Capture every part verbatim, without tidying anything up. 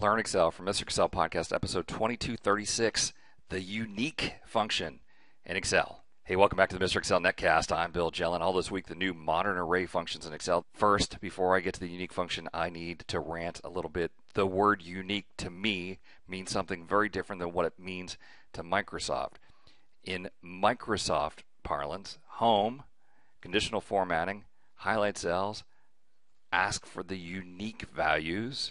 Learn Excel from Mister Excel Podcast, episode twenty-two thirty-six, the unique function in Excel. Hey, welcome back to the Mister Excel Netcast. I'm Bill Jelen. All this week, the new modern array functions in Excel. First, before I get to the unique function, I need to rant a little bit. The word unique to me means something very different than what it means to Microsoft. In Microsoft parlance, home, conditional formatting, highlight cells, ask for the unique values.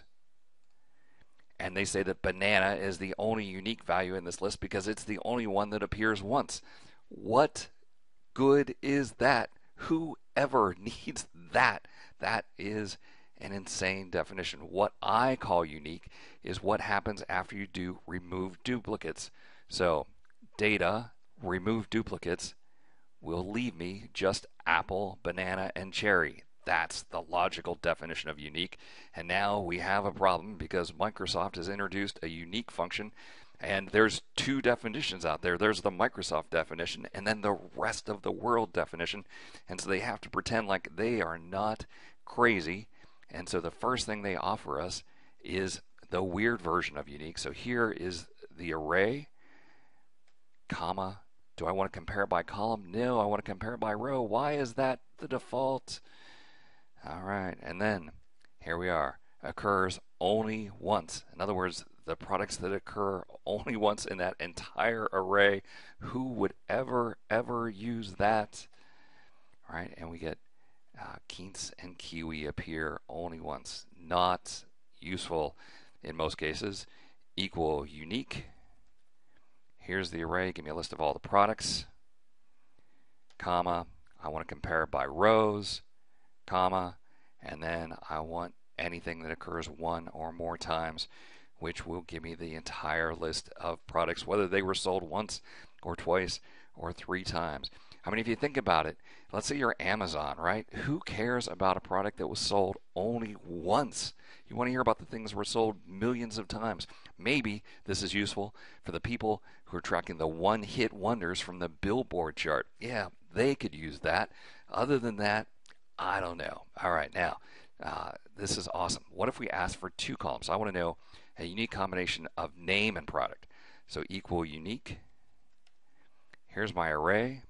And they say that banana is the only unique value in this list because it's the only one that appears once. What good is that? Who ever needs that? That is an insane definition. What I call unique is what happens after you do remove duplicates. So data, remove duplicates, will leave me just apple, banana, and cherry. That's the logical definition of unique. And now we have a problem because Microsoft has introduced a unique function, and there's two definitions out there. There's the Microsoft definition and then the rest of the world definition. And so they have to pretend like they are not crazy. And so the first thing they offer us is the weird version of unique. So here is the array, comma. Do I want to compare it by column? No, I want to compare it by row. Why is that the default? All right, and then here we are. Occurs only once. In other words, the products that occur only once in that entire array. Who would ever, ever use that? All right, and we get uh, quince and kiwi appear only once. Not useful in most cases. Equal unique. Here's the array. Give me a list of all the products. Comma. I want to compare it by rows. Comma, and then I want anything that occurs one or more times, which will give me the entire list of products, whether they were sold once or twice or three times. I mean, if you think about it, let's say you're Amazon, right? Who cares about a product that was sold only once? You want to hear about the things that were sold millions of times. Maybe this is useful for the people who are tracking the one-hit wonders from the Billboard chart. Yeah, they could use that. Other than that, I don't know. All right, now, uh, this is awesome. What if we ask for two columns? I want to know a unique combination of name and product. So equal unique. Here's my array.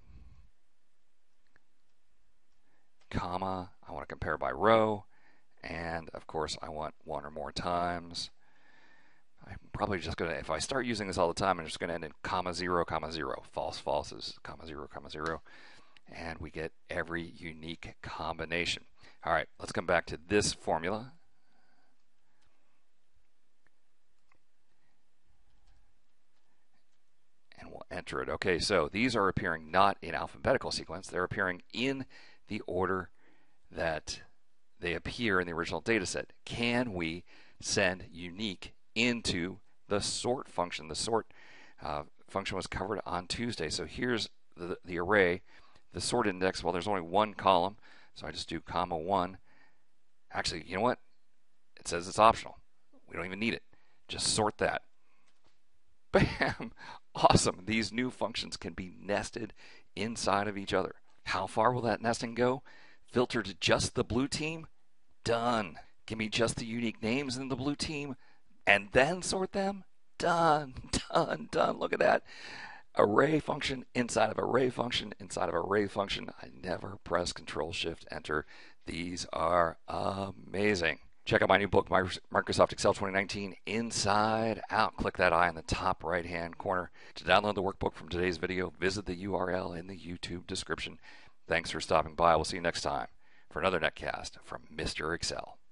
Comma, I want to compare by row. And, of course, I want one or more times. I'm probably just going to, if I start using this all the time, I'm just going to end in comma zero, comma zero. False, false is comma zero, comma zero. And we get every unique combination. All right, let's come back to this formula. And we'll enter it. Okay, so these are appearing not in alphabetical sequence. They're appearing in the order that they appear in the original data set. Can we send unique into the sort function? The sort uh, function was covered on Tuesday. So here's the, the array. The sort index, well, there's only one column, so I just do comma one. Actually, you know what? It says it's optional. We don't even need it. Just sort that. Bam! Awesome. These new functions can be nested inside of each other. How far will that nesting go? Filter to just the blue team? Done. Give me just the unique names in the blue team and then sort them? Done. Done. Done. Look at that. Array function inside of array function inside of array function. I never press Control Shift Enter. These are amazing. Check out my new book, Microsoft Excel twenty nineteen, Inside Out. Click that eye in the top right hand corner. To download the workbook from today's video, visit the U R L in the YouTube description. Thanks for stopping by. We'll see you next time for another netcast from Mister Excel.